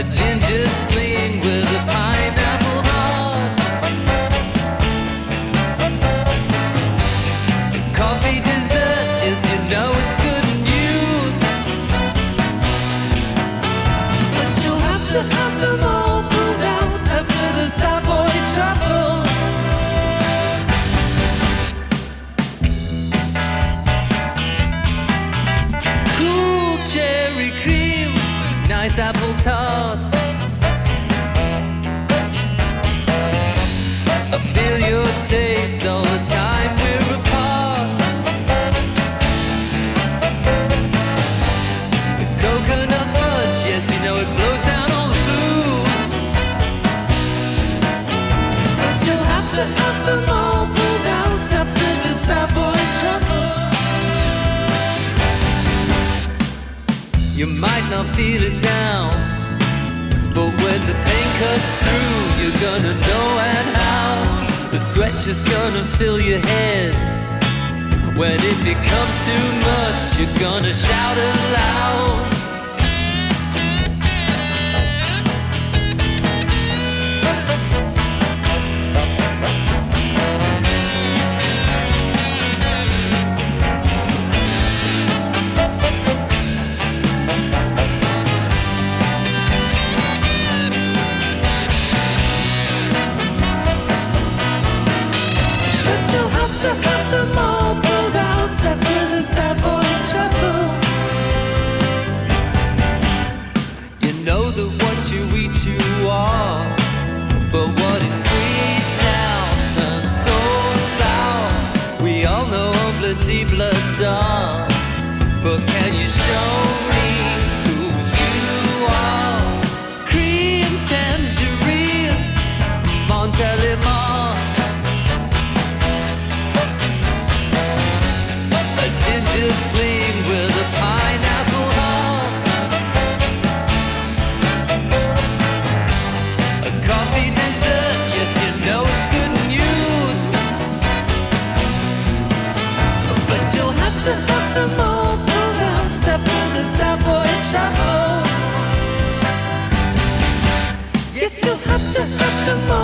ginger sling with a pineapple heart. Coffee dessert, yes, you know it's good news. But you'll have to have them all pulled out after the Savoy truffle. Cool cherry cream, nice apple tart. I feel your taste all the time we're apart. The coconut fudge, yes, you know it blows down all the blues. But you'll have to have them all pulled out after the Savoy truffle. You might not feel it now, but when the pain cuts through, you're gonna know and how. The sweat just gonna fill your head. When it becomes too much, you're gonna shout aloud. You'll have to have them all pulled out after the Savoy truffle. You know that what you eat you are, but what is sweet now turns so sour. We all know obladi blood, but can you show me who you are? Cream tangerine, Montelimar. A ginger sling with a pineapple heart. A coffee dessert, yes, you know it's good news. But you'll have to have them all pulled out after the Savoy truffle. Yes, you'll have to have them all